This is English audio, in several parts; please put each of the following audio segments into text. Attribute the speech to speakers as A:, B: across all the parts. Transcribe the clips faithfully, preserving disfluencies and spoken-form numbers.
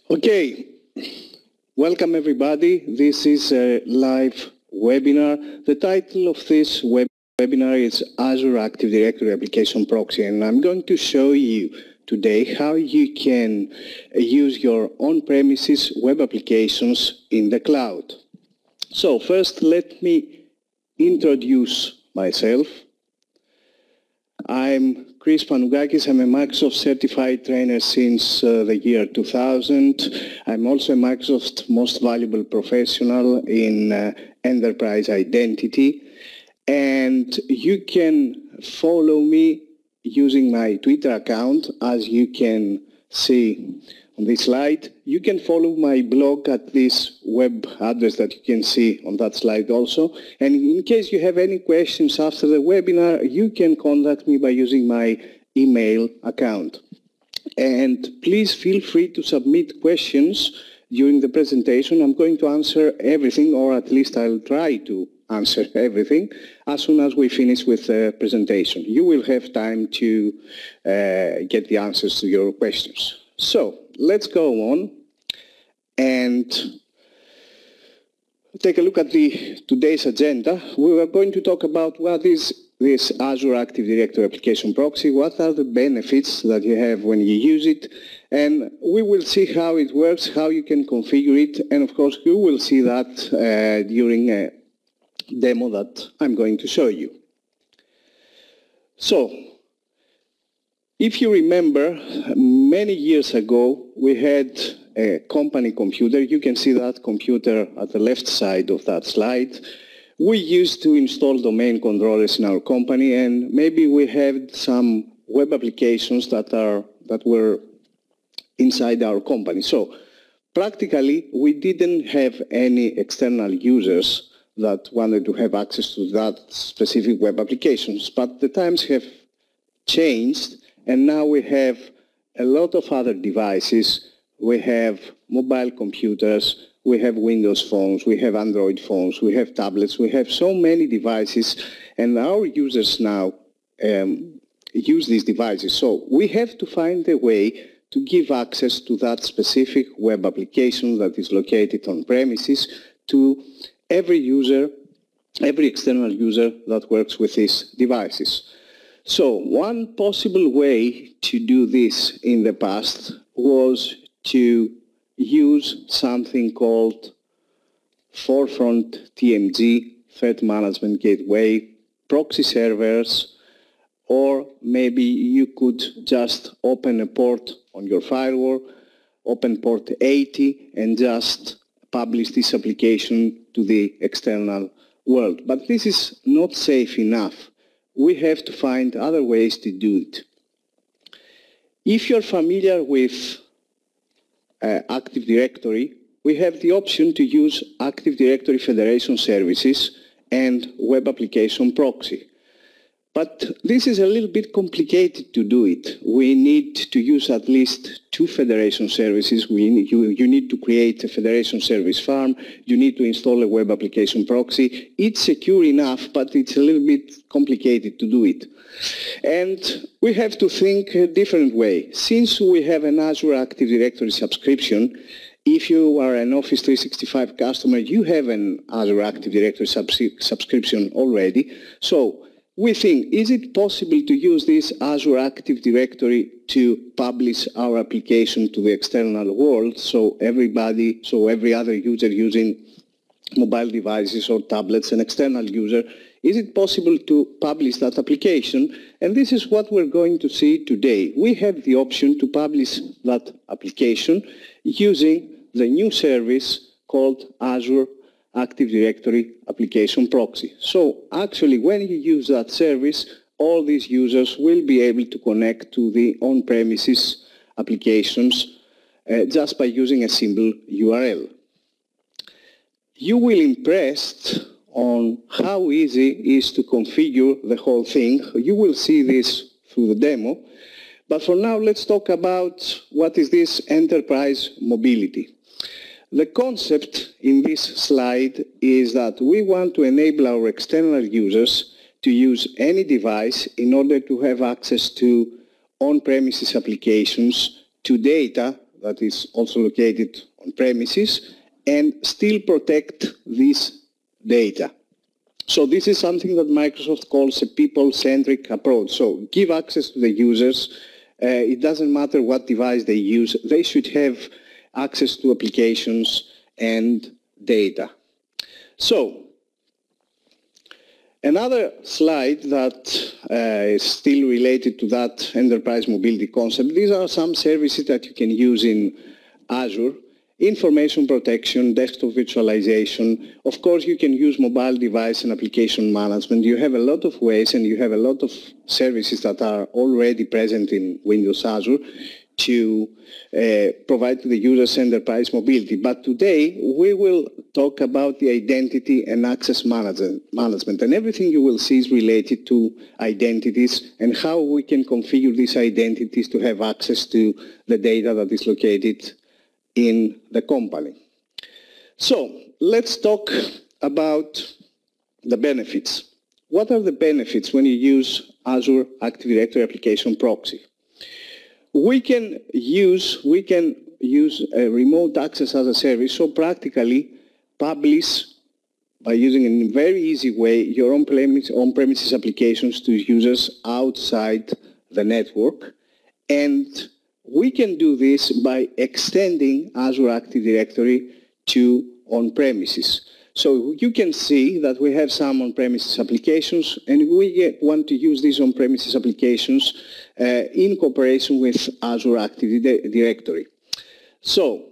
A: Okay, welcome everybody. This is a live webinar. The title of this web webinar is Azure Active Directory Application Proxy, and I'm going to show you today how you can use your on-premises web applications in the cloud. So first, let me introduce myself. I'm Chris Panougakis. I'm a Microsoft certified trainer since uh, the year two thousand. I'm also a Microsoft Most Valuable Professional in uh, Enterprise Identity. And you can follow me using my Twitter account, as you can see on this slide. You can follow my blog at this web address that you can see on that slide also. And in case you have any questions after the webinar, you can contact me by using my email account. And please feel free to submit questions during the presentation. I'm going to answer everything, or at least I'll try to answer everything as soon as we finish with the presentation. You will have time to uh, get the answers to your questions. So let's go on and take a look at the today's agenda. We are going to talk about what is this Azure Active Directory Application Proxy, what are the benefits that you have when you use it, and we will see how it works, how you can configure it, and of course you will see that uh, during a demo that I'm going to show you. So, if you remember, many years ago we had a company computer. You can see that computer at the left side of that slide. We used to install domain controllers in our company, and maybe we had some web applications that are that were inside our company. So practically we didn't have any external users that wanted to have access to that specific web applications, but the times have changed. And now we have a lot of other devices. We have mobile computers, we have Windows phones, we have Android phones, we have tablets, we have so many devices, and our users now um, use these devices. So we have to find a way to give access to that specific web application that is located on premises to every user, every external user that works with these devices. So one possible way to do this in the past was to use something called Forefront T M G, Threat Management Gateway, proxy servers, or maybe you could just open a port on your firewall, open port eighty, and just publish this application to the external world. But this is not safe enough. We have to find other ways to do it. If you're familiar with uh, Active Directory, we have the option to use Active Directory Federation Services and Web Application Proxy. But this is a little bit complicated to do it. We need to use at least two federation services. We need, you, you need to create a federation service farm. You need to install a web application proxy. It's secure enough, but it's a little bit complicated to do it. And we have to think a different way. Since we have an Azure Active Directory subscription, if you are an Office three sixty-five customer, you have an Azure Active Directory subs subscription already. So we think, is it possible to use this Azure Active Directory to publish our application to the external world, so everybody, so every other user using mobile devices or tablets, an external user, is it possible to publish that application? And this is what we're going to see today. We have the option to publish that application using the new service called Azure Active Directory Application Proxy. So actually, when you use that service, all these users will be able to connect to the on-premises applications uh, just by using a simple U R L. You will be impressed on how easy it is to configure the whole thing. You will see this through the demo. But for now, let's talk about what is this enterprise mobility. The concept in this slide is that we want to enable our external users to use any device in order to have access to on-premises applications, to data that is also located on premises and still protect this data. So this is something that Microsoft calls a people-centric approach. So give access to the users. Uh, it doesn't matter what device they use. They should have access to applications and data. So another slide that uh, is still related to that enterprise mobility concept. These are some services that you can use in Azure. Information protection, desktop virtualization. Of course, you can use mobile device and application management. You have a lot of ways and you have a lot of services that are already present in Windows Azure to uh, provide to the users enterprise mobility. But today, we will talk about the identity and access management. And everything you will see is related to identities and how we can configure these identities to have access to the data that is located in the company. So let's talk about the benefits. What are the benefits when you use Azure Active Directory Application Proxy? We can use, we can use a remote access as a service, so practically publish by using in a very easy way your on-premises, on-premises applications to users outside the network. And we can do this by extending Azure Active Directory to on-premises. So you can see that we have some on-premises applications and we want to use these on-premises applications uh, in cooperation with Azure Active Directory. So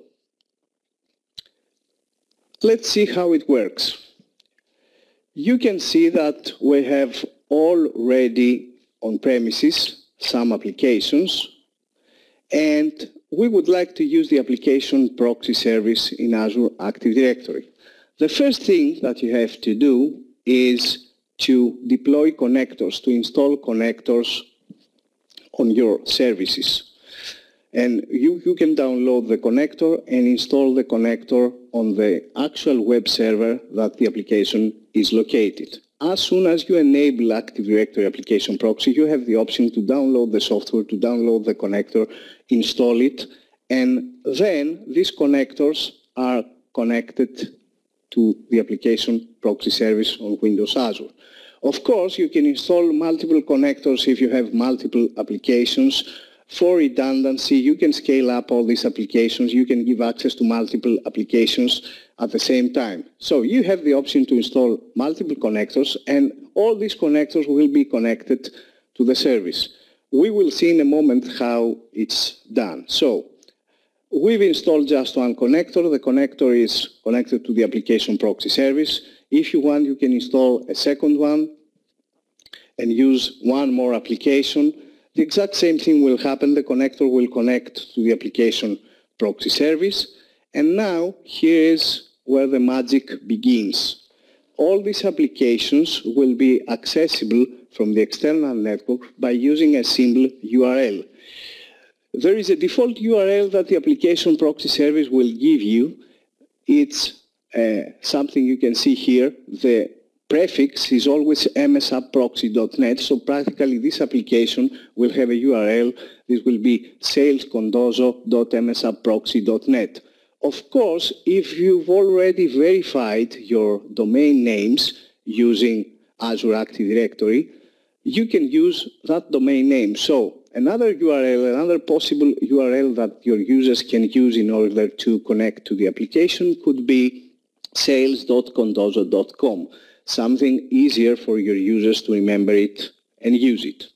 A: let's see how it works. You can see that we have already on-premises some applications, and we would like to use the application proxy service in Azure Active Directory. The first thing that you have to do is to deploy connectors, to install connectors on your services. And you, you can download the connector and install the connector on the actual web server that the application is located. As soon as you enable Active Directory Application Proxy, you have the option to download the software, to download the connector, install it, and then these connectors are connected to the application proxy service on Windows Azure. Of course, you can install multiple connectors if you have multiple applications. For redundancy, you can scale up all these applications. You can give access to multiple applications at the same time. So you have the option to install multiple connectors, and all these connectors will be connected to the service. We will see in a moment how it's done. So we've installed just one connector. The connector is connected to the application proxy service. If you want, you can install a second one and use one more application. The exact same thing will happen. The connector will connect to the application proxy service. And now here is where the magic begins. All these applications will be accessible from the external network by using a simple U R L. There is a default U R L that the application proxy service will give you. It's uh, something you can see here. The prefix is always m s app proxy dot net, so practically this application will have a U R L. This will be sales condozo dot m s app proxy dot net. Of course, if you've already verified your domain names using Azure Active Directory, you can use that domain name. So another U R L, another possible U R L that your users can use in order to connect to the application could be sales dot condozo dot com. Something easier for your users to remember it and use it.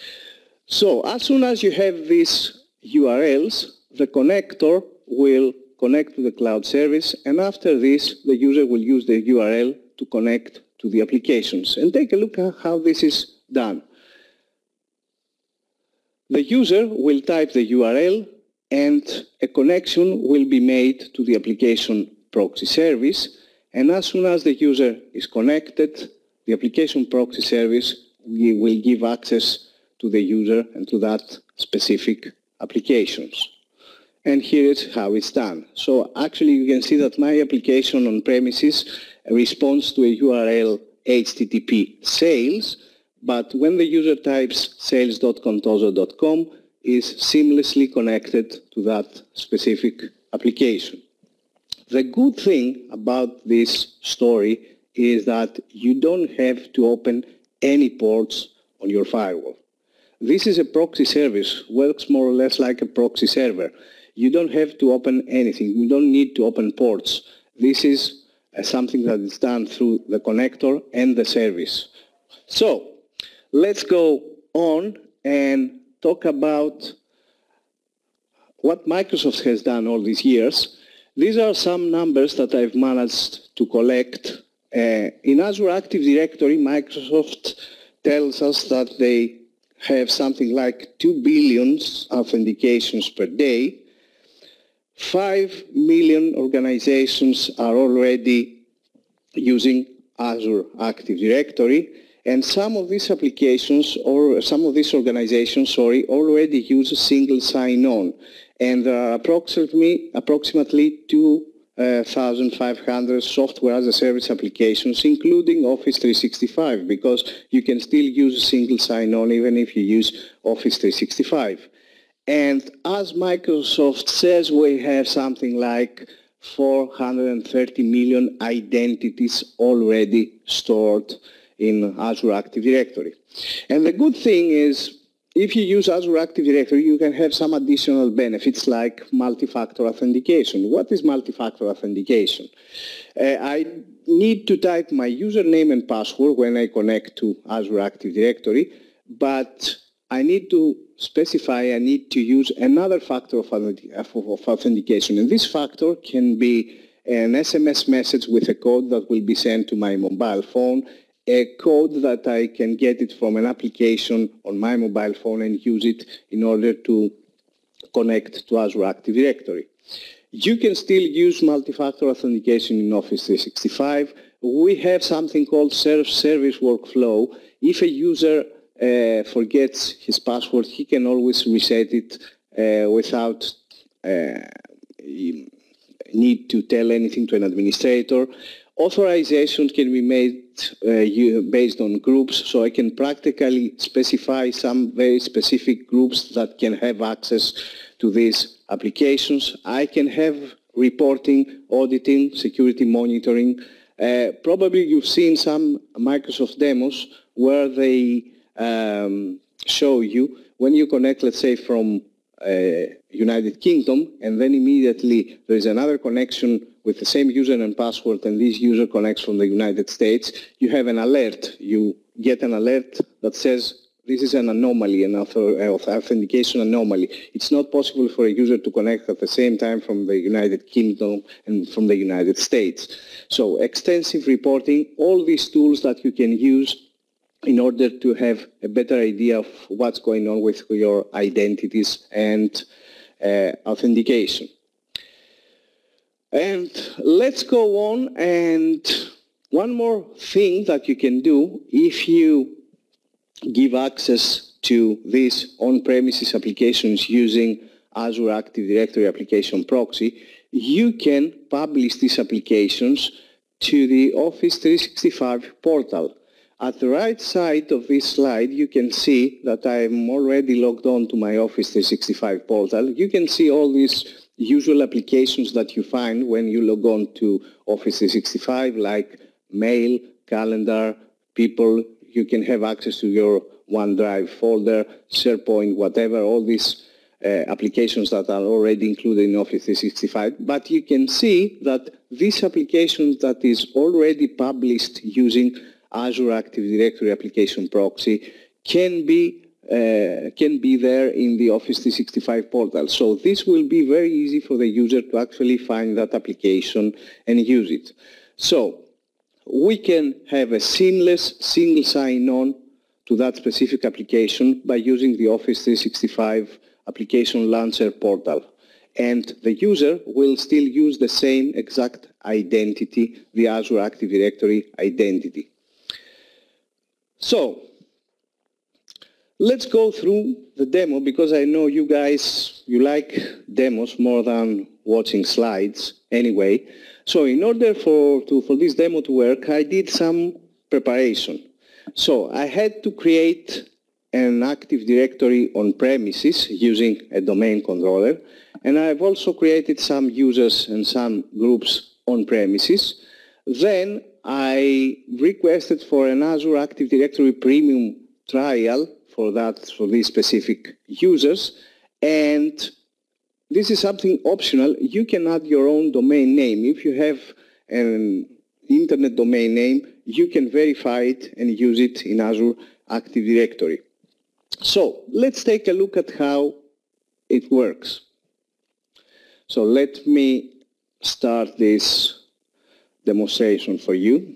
A: So as soon as you have these U R Ls, the connector will connect to the cloud service, and after this, the user will use the U R L to connect to the applications. And take a look at how this is done. The user will type the U R L, and a connection will be made to the application proxy service. And as soon as the user is connected, the application proxy service will give access to the user and to that specific applications. And here is how it's done. So actually you can see that my application on premises responds to a U R L H T T P sales, but when the user types sales dot condozo dot com, is seamlessly connected to that specific application. The good thing about this story is that you don't have to open any ports on your firewall. This is a proxy service, works more or less like a proxy server. You don't have to open anything. You don't need to open ports. This is uh, something that is done through the connector and the service. So let's go on and talk about what Microsoft has done all these years. These are some numbers that I've managed to collect. Uh, in Azure Active Directory, Microsoft tells us that they have something like two billion authentications per day. Five million organizations are already using Azure Active Directory, and some of these applications or some of these organizations, sorry, already use a single sign-on. And there are approximately, approximately two thousand five hundred software as a service applications, including Office three sixty-five, because you can still use a single sign-on even if you use Office three sixty-five. And as Microsoft says, we have something like four hundred thirty million identities already stored in Azure Active Directory. And the good thing is, if you use Azure Active Directory, you can have some additional benefits like multi-factor authentication. What is multi-factor authentication? Uh, I need to type my username and password when I connect to Azure Active Directory, but I need to specify I need to use another factor of, of authentication. And this factor can be an S M S message with a code that will be sent to my mobile phone, a code that I can get it from an application on my mobile phone and use it in order to connect to Azure Active Directory. You can still use multi-factor authentication in Office three sixty-five. We have something called self-service workflow. If a user uh, forgets his password, he can always reset it uh, without uh, need to tell anything to an administrator. Authorizations can be made uh, based on groups, so I can practically specify some very specific groups that can have access to these applications. I can have reporting, auditing, security monitoring. Uh, probably you've seen some Microsoft demos where they um, show you when you connect, let's say, from uh, United Kingdom, and then immediately there is another connection with the same user and password, and this user connects from the United States, you have an alert. You get an alert that says this is an anomaly, an authentication anomaly. It's not possible for a user to connect at the same time from the United Kingdom and from the United States. So extensive reporting, all these tools that you can use in order to have a better idea of what's going on with your identities and uh, authentication. And let's go on, and one more thing that you can do if you give access to these on-premises applications using Azure Active Directory Application Proxy, you can publish these applications to the Office three sixty-five portal. At the right side of this slide, you can see that I'm already logged on to my Office three sixty-five portal. You can see all these usual applications that you find when you log on to Office three sixty-five, like Mail, Calendar, People. You can have access to your OneDrive folder, SharePoint, whatever, all these uh, applications that are already included in Office three sixty-five. But you can see that this application that is already published using Azure Active Directory Application Proxy can be Uh, can be there in the Office three sixty-five portal. So this will be very easy for the user to actually find that application and use it. So we can have a seamless single sign-on to that specific application by using the Office three sixty-five Application Launcher portal. And the user will still use the same exact identity, the Azure Active Directory identity. So let's go through the demo, because I know you guys, you like demos more than watching slides anyway. So in order for, to, for this demo to work, I did some preparation. So I had to create an Active Directory on premises using a domain controller, and I've also created some users and some groups on premises. Then I requested for an Azure Active Directory Premium trial for that, for these specific users, and this is something optional. You can add your own domain name. If you have an internet domain name, you can verify it and use it in Azure Active Directory. So let's take a look at how it works. So let me start this demonstration for you.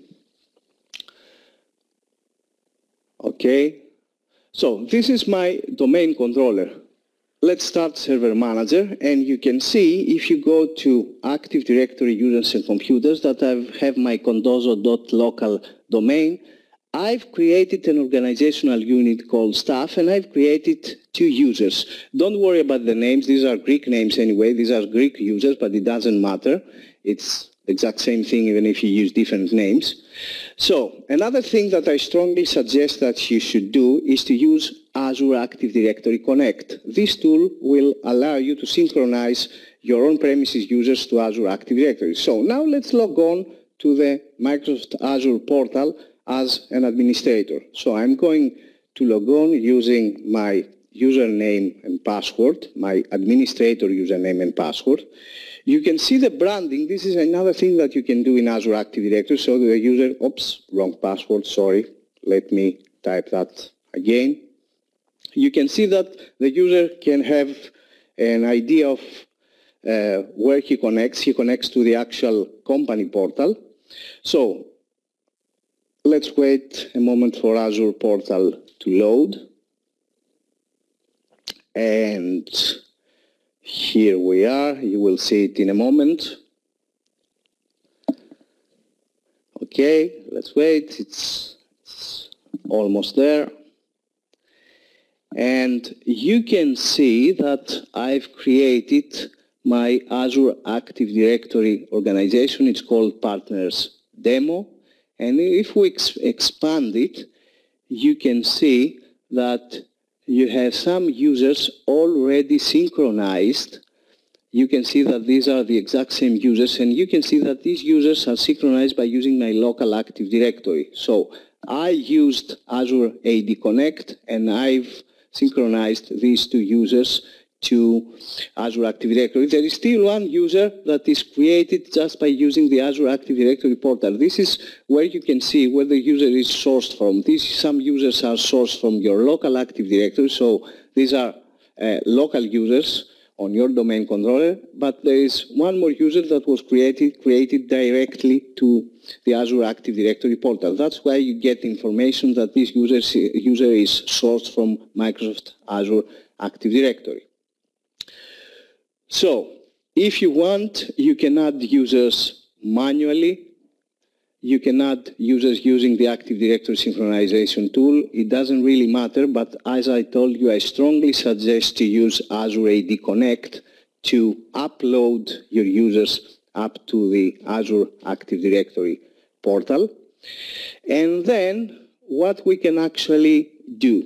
A: Okay, so this is my domain controller. Let's start Server Manager, and you can see if you go to Active Directory users and computers that I have my condozo dot local domain. I've created an organizational unit called staff, and I've created two users. Don't worry about the names. These are Greek names anyway. These are Greek users, but it doesn't matter. It's the exact same thing even if you use different names. So another thing that I strongly suggest that you should do is to use Azure Active Directory Connect. This tool will allow you to synchronize your on-premises users to Azure Active Directory. So now let's log on to the Microsoft Azure portal as an administrator. So I'm going to log on using my username and password, my administrator username and password. You can see the branding. This is another thing that you can do in Azure Active Directory. So the user, oops, wrong password, sorry. Let me type that again. You can see that the user can have an idea of uh, where he connects. He connects to the actual company portal. So let's wait a moment for Azure portal to load. And here we are. You will see it in a moment. Okay, let's wait. It's, it's almost there. And you can see that I've created my Azure Active Directory organization. It's called Partners Demo. And if we ex expand it, you can see that you have some users already synchronized. You can see that these are the exact same users, and you can see that these users are synchronized by using my local Active Directory. So I used Azure A D Connect, and I've synchronized these two users to Azure Active Directory. There is still one user that is created just by using the Azure Active Directory portal. This is where you can see where the user is sourced from. These, some users are sourced from your local Active Directory, so these are uh, local users on your domain controller, but there is one more user that was created, created directly to the Azure Active Directory portal. That's why you get information that this user, user is sourced from Microsoft Azure Active Directory. So, if you want, you can add users manually. You can add users using the Active Directory synchronization tool. It doesn't really matter, but as I told you, I strongly suggest to use Azure A D Connect to upload your users up to the Azure Active Directory portal. And then, what we can actually do.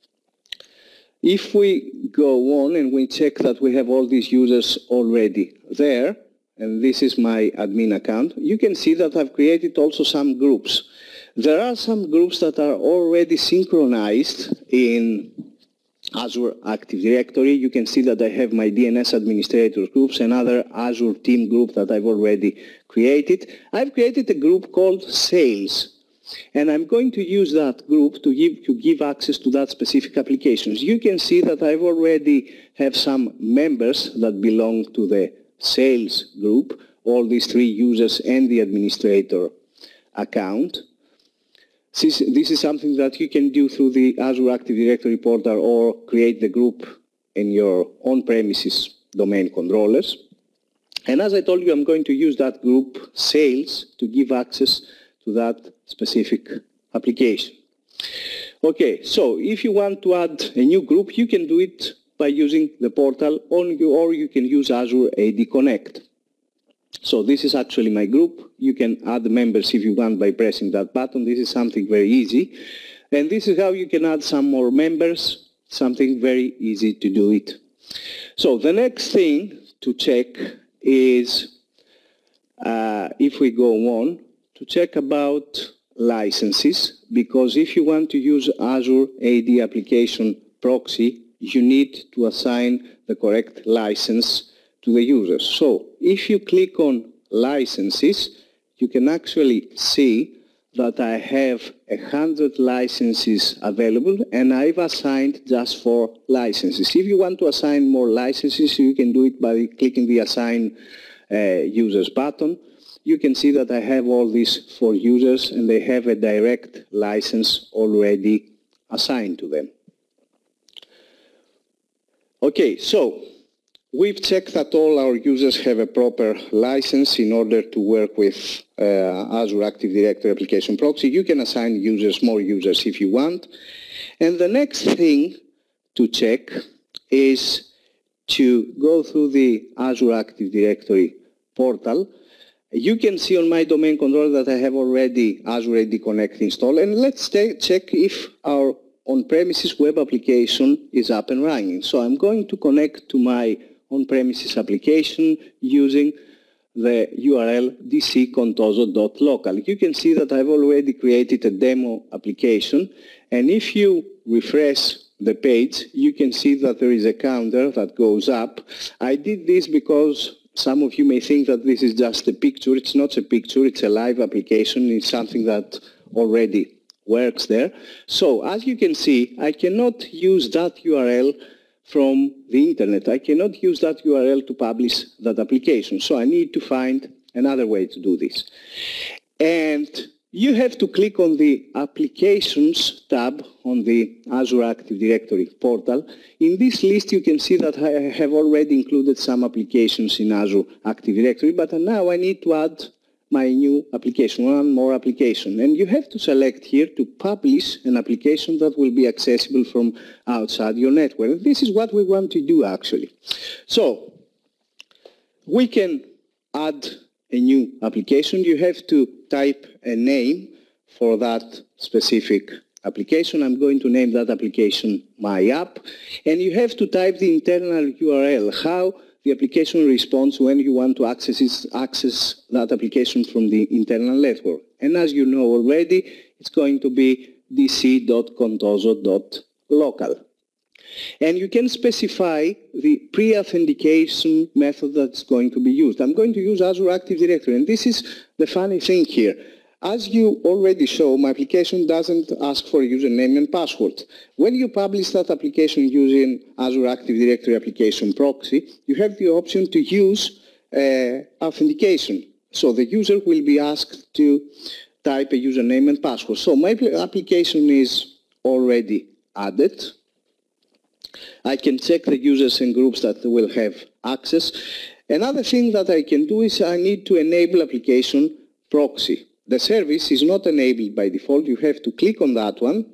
A: If we go on and we check that we have all these users already there, and this is my admin account, you can see that I've created also some groups. There are some groups that are already synchronized in Azure Active Directory. You can see that I have my D N S administrators groups, another Azure team group that I've already created. I've created a group called Sales. And I'm going to use that group to give, to give access to that specific applications. You can see that I've already have some members that belong to the sales group, all these three users and the administrator account. This, this is something that you can do through the Azure Active Directory portal or create the group in your on-premises domain controllers. And as I told you, I'm going to use that group sales to give access to that specific application. Okay, so if you want to add a new group, you can do it by using the portal, or you can use Azure A D Connect. So this is actually my group. You can add members if you want by pressing that button. This is something very easy. And this is how you can add some more members, something very easy to do it. So the next thing to check is, uh, if we go on, to check about licenses, because if you want to use Azure A D application proxy, you need to assign the correct license to the users. So if you click on licenses, you can actually see that I have a hundred licenses available, and I've assigned just four licenses. If you want to assign more licenses, you can do it by clicking the Assign uh, Users button. You can see that I have all these four users, and they have a direct license already assigned to them. Okay, so we've checked that all our users have a proper license in order to work with uh, Azure Active Directory Application Proxy. You can assign users, more users if you want. And the next thing to check is to go through the Azure Active Directory portal. You can see on my domain controller that I have already Azure A D Connect installed. And let's check if our on-premises web application is up and running. So I'm going to connect to my on-premises application using the U R L d c contoso dot local. You can see that I've already created a demo application, and if you refresh the page, you can see that there is a counter that goes up. I did this because some of you may think that this is just a picture. It's not a picture, it's a live application. It's something that already works there. So as you can see, I cannot use that U R L from the internet. I cannot use that U R L to publish that application. So I need to find another way to do this. And you have to click on the Applications tab on the Azure Active Directory portal. In this list you can see that I have already included some applications in Azure Active Directory, but now I need to add my new application, one more application. And you have to select here to publish an application that will be accessible from outside your network. And this is what we want to do actually. So we can add a new application. You have to type a name for that specific application. I'm going to name that application My App. And you have to type the internal U R L, how the application responds when you want to access, it, access that application from the internal network. And as you know already, it's going to be d c dot contoso dot local. And you can specify the pre-authentication method that's going to be used. I'm going to use Azure Active Directory, and this is the funny thing here. As you already show, my application doesn't ask for a username and password. When you publish that application using Azure Active Directory Application Proxy, you have the option to use uh, authentication. So the user will be asked to type a username and password. So my application is already added. I can check the users and groups that will have access. Another thing that I can do is I need to enable application proxy. The service is not enabled by default. You have to click on that one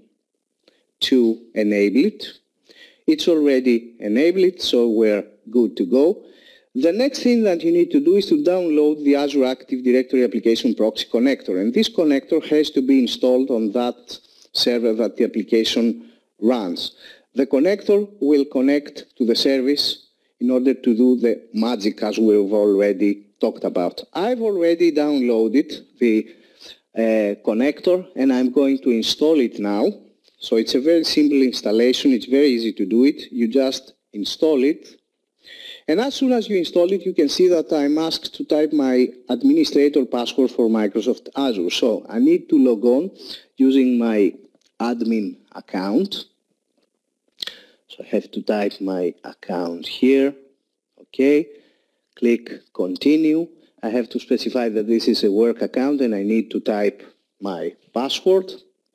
A: to enable it. It's already enabled, so we're good to go. The next thing that you need to do is to download the Azure Active Directory Application Proxy connector. And this connector has to be installed on that server that the application runs. The connector will connect to the service in order to do the magic as we've already talked about. I've already downloaded the uh, connector and I'm going to install it now. So it's a very simple installation. It's very easy to do it. You just install it. And as soon as you install it, you can see that I'm asked to type my administrator password for Microsoft Azure. So I need to log on using my admin account. So I have to type my account here. Okay. Click continue. I have to specify that this is a work account and I need to type my password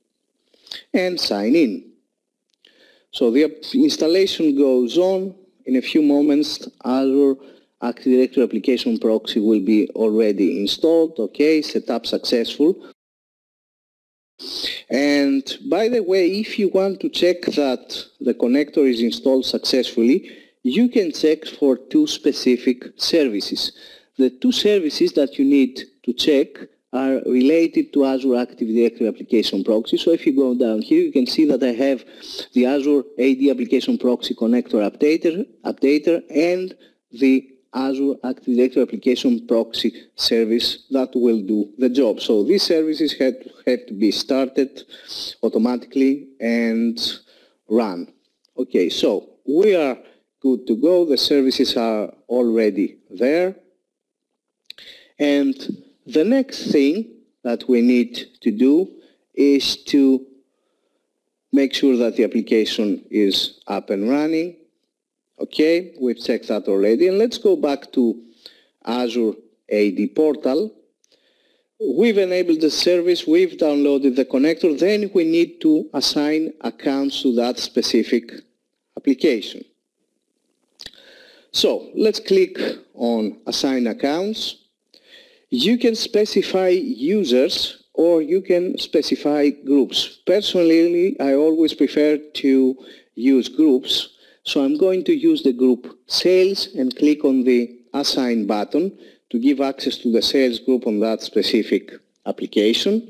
A: and sign in. So the installation goes on. In a few moments, Azure Active Directory Application Proxy will be already installed. Okay, setup successful. And by the way, if you want to check that the connector is installed successfully, you can check for two specific services. The two services that you need to check are related to Azure Active Directory Application Proxy. So if you go down here, you can see that I have the Azure A D Application Proxy Connector Updater, updater and the Azure Active Directory Application Proxy service that will do the job. So these services have to, have to be started automatically and run. Okay, so we are good to go. The services are already there. And the next thing that we need to do is to make sure that the application is up and running. Okay, we've checked that already. And let's go back to Azure A D Portal. We've enabled the service, we've downloaded the connector, then we need to assign accounts to that specific application. So let's click on Assign Accounts. You can specify users or you can specify groups. Personally, I always prefer to use groups. So I'm going to use the group Sales and click on the Assign button to give access to the sales group on that specific application.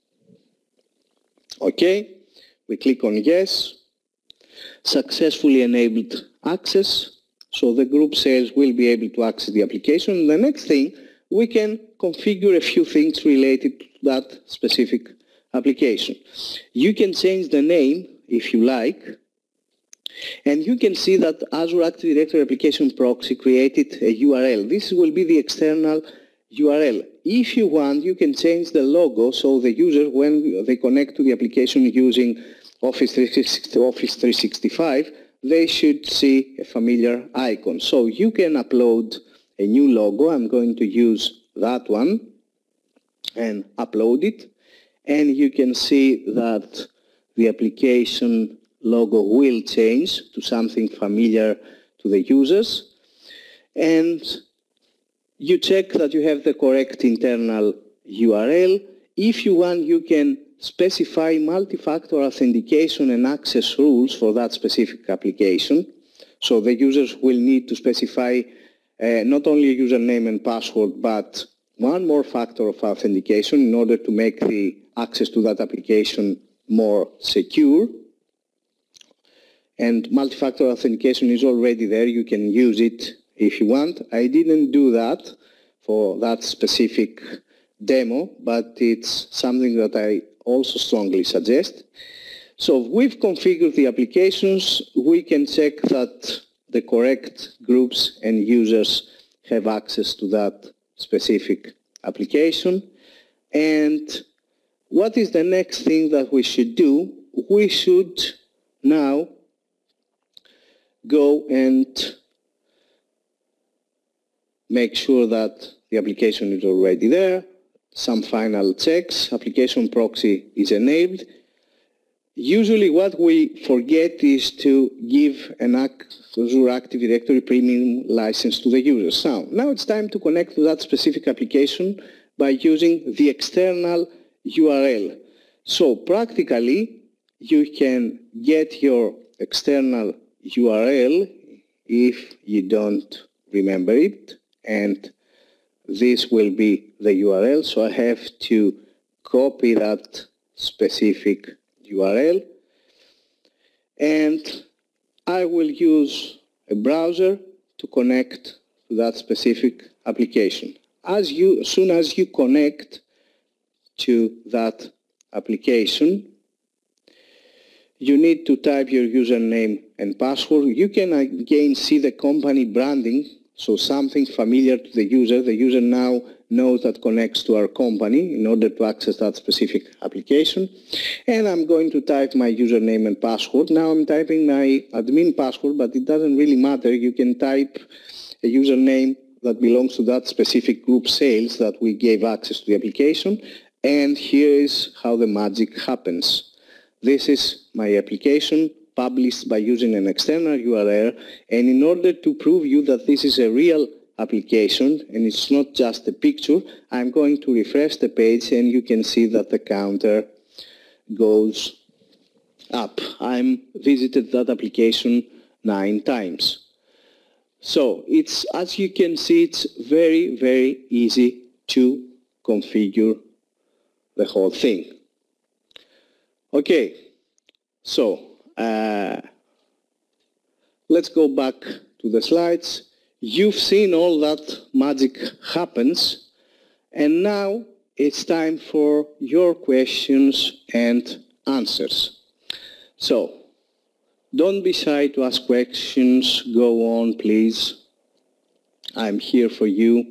A: Okay, we click on Yes. Successfully enabled access. So the group Sales will be able to access the application. The next thing, we can configure a few things related to that specific application. You can change the name if you like. And you can see that Azure Active Directory Application Proxy created a U R L. This will be the external U R L. If you want, you can change the logo so the user, when they connect to the application using Office three sixty-five, they should see a familiar icon. So you can upload a new logo. I'm going to use that one and upload it. And you can see that the application logo will change to something familiar to the users. And you check that you have the correct internal U R L. If you want, you can specify multi-factor authentication and access rules for that specific application. So the users will need to specify uh, not only a username and password, but one more factor of authentication in order to make the access to that application more secure. And multi-factor authentication is already there. You can use it if you want. I didn't do that for that specific demo, but it's something that I also strongly suggest. So we've configured the applications. We can check that the correct groups and users have access to that specific application. And what is the next thing that we should do? We should now go and make sure that the application is already there. Some final checks. Application proxy is enabled. Usually what we forget is to give an Azure Active Directory Premium license to the users. Now, now it's time to connect to that specific application by using the external U R L. So practically, you can get your external U R L if you don't remember it, and this will be the U R L. So I have to copy that specific U R L, and I will use a browser to connect to that specific application. As you, as soon as you connect to that application, you need to type your username and password. You can again see the company branding, so something familiar to the user. The user now knows that connects to our company in order to access that specific application. And I'm going to type my username and password. Now I'm typing my admin password, but it doesn't really matter. You can type a username that belongs to that specific group Sales that we gave access to the application. And here is how the magic happens. This is my application published by using an external U R L, and in order to prove you that this is a real application and it's not just a picture, I'm going to refresh the page and you can see that the counter goes up. I'm visited that application nine times. So it's, as you can see, it's very, very easy to configure the whole thing. Okay, so uh, let's go back to the slides. You've seen all that magic happens, and now it's time for your questions and answers. So, don't be shy to ask questions. Go on, please. I'm here for you.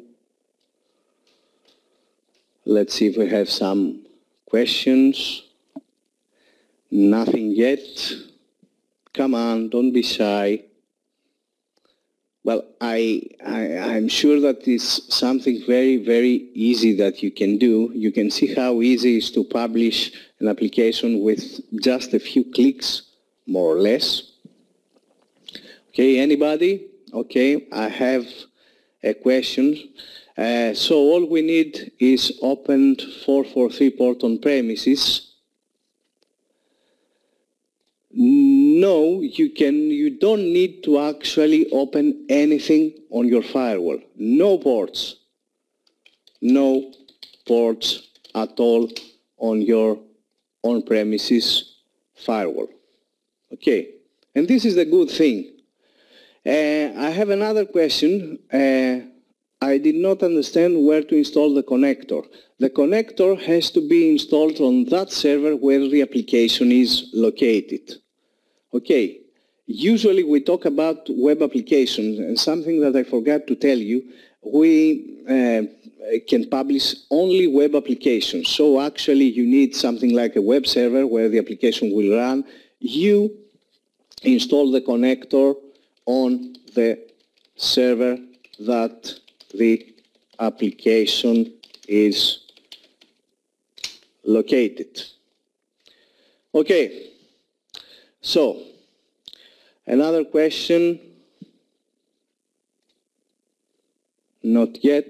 A: Let's see if we have some questions. Nothing yet. Come on, don't be shy. Well, I, I, I'm sure that it's something very, very easy that you can do. You can see how easy it is to publish an application with just a few clicks, more or less. Okay, anybody? Okay, I have a question. Uh, so all we need is open four forty-three port on premises. No, you can. You don't need to actually open anything on your firewall. No ports. No ports at all on your on-premises firewall. Okay, and this is the good thing. Uh, I have another question. Uh, I did not understand where to install the connector. The connector has to be installed on that server where the application is located. Okay, usually we talk about web applications, and something that I forgot to tell you, we uh, can publish only web applications. So actually you need something like a web server where the application will run. You install the connector on the server that the application is located. Okay. So, another question? Not yet.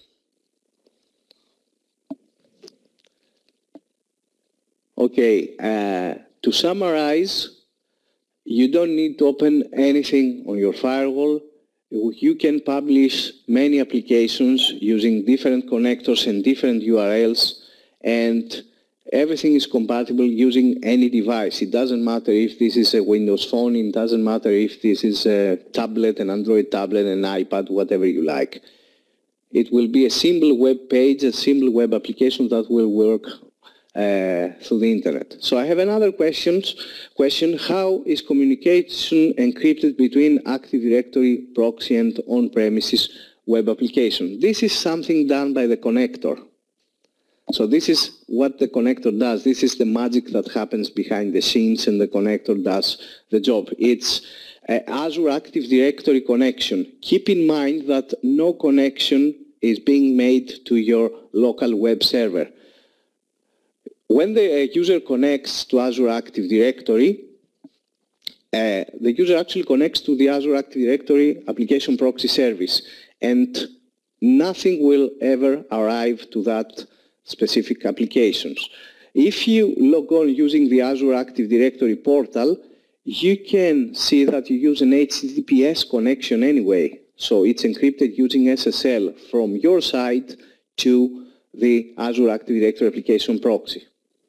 A: Okay, uh, to summarize, you don't need to open anything on your firewall. You can publish many applications using different connectors and different U R Ls, and everything is compatible using any device. It doesn't matter if this is a Windows phone, it doesn't matter if this is a tablet, an Android tablet, an iPad, whatever you like. It will be a simple web page, a simple web application that will work uh, through the internet. So I have another question. Question, how is communication encrypted between Active Directory, proxy, and on-premises web application? This is something done by the connector. So this is what the connector does. This is the magic that happens behind the scenes, and the connector does the job. It's an Azure Active Directory connection. Keep in mind that no connection is being made to your local web server. When the user connects to Azure Active Directory, uh, the user actually connects to the Azure Active Directory application proxy service, and nothing will ever arrive to that specific applications. If you log on using the Azure Active Directory portal, you can see that you use an H T T P S connection anyway. So it's encrypted using S S L from your side to the Azure Active Directory application proxy.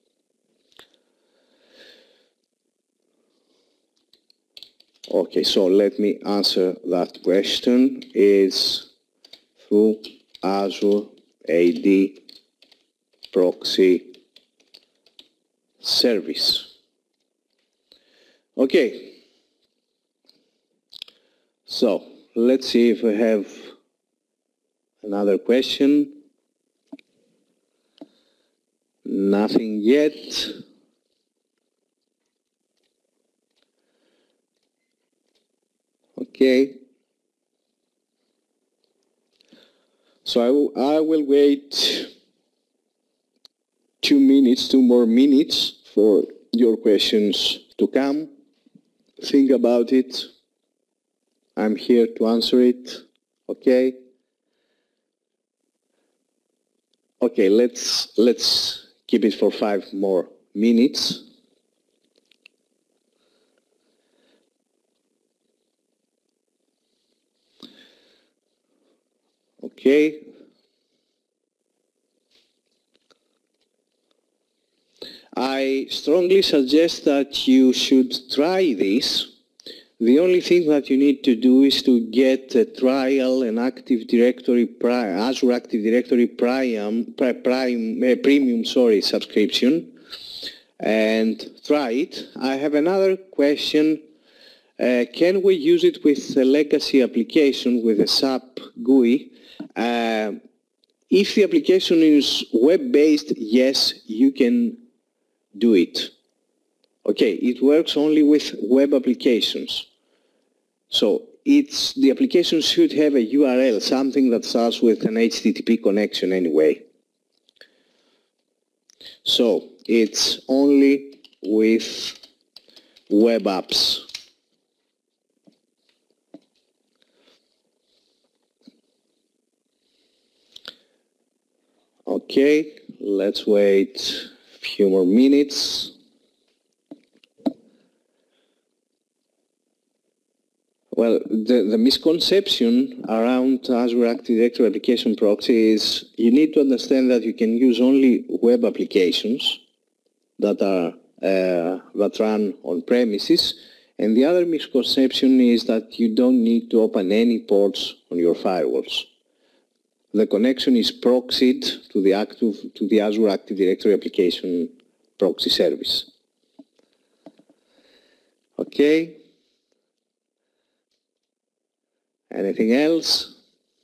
A: Okay, so let me answer that question. Is through Azure A D proxy service. Okay, so let's see if we have another question. Nothing yet. Okay, so I will, I will wait two minutes, two more minutes for your questions to come. Think about it. I'm here to answer it. Okay? Okay, let's let's keep it for five more minutes. Okay. I strongly suggest that you should try this. The only thing that you need to do is to get a trial and Active Directory, Azure Active Directory Prime, Prime, uh, Premium sorry, subscription and try it. I have another question. Uh, can we use it with a legacy application with a S A P G U I? Uh, if the application is web-based, yes, you can do it. Okay, it works only with web applications. So it's, the application should have a U R L, something that starts with an H T T P connection anyway. So it's only with web apps. Okay, let's wait a few more minutes. Well, the, the misconception around Azure Active Directory Application Proxy is you need to understand that you can use only web applications that are uh, that run on premises, and the other misconception is that you don't need to open any ports on your firewalls. The connection is proxied to the, active, to the Azure Active Directory Application Proxy service. Okay. Anything else?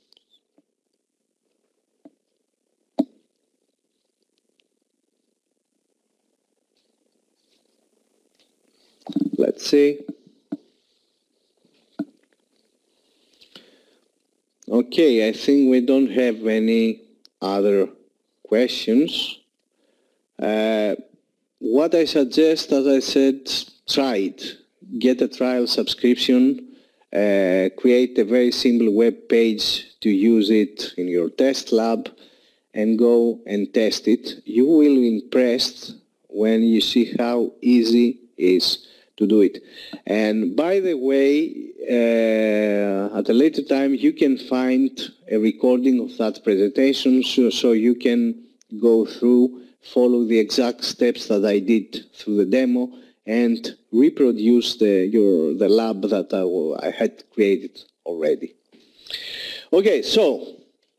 A: Let's see. Okay, I think we don't have any other questions. Uh, what I suggest, as I said, try it. Get a trial subscription. Uh, create a very simple web page to use it in your test lab and go and test it. You will be impressed when you see how easy it is to do it. And by the way, uh, at a later time you can find a recording of that presentation so, so you can go through, follow the exact steps that I did through the demo and reproduce the, your, the lab that I, I had created already. Okay, so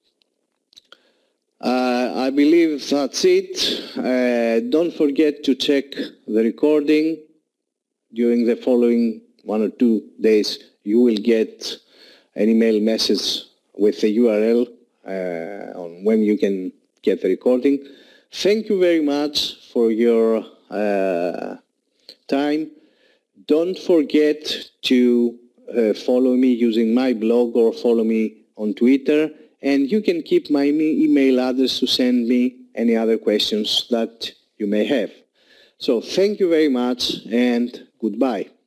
A: uh, I believe that's it. Uh, don't forget to check the recording. During the following one or two days, you will get an email message with the U R L uh, on when you can get the recording. Thank you very much for your uh, time. Don't forget to uh, follow me using my blog or follow me on Twitter, and you can keep my email address to send me any other questions that you may have. So thank you very much and goodbye.